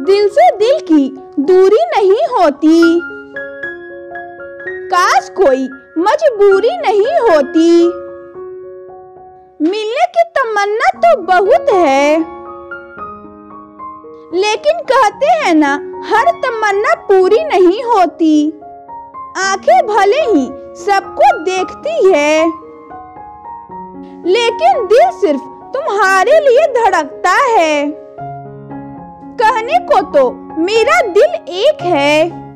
दिल से दिल की दूरी नहीं होती, काश कोई मजबूरी नहीं होती। मिलने की तमन्ना तो बहुत है, लेकिन कहते हैं ना हर तमन्ना पूरी नहीं होती। आंखें भले ही सबको देखती है, लेकिन दिल सिर्फ तुम्हारे लिए धड़कता है। कहने को तो मेरा दिल एक है,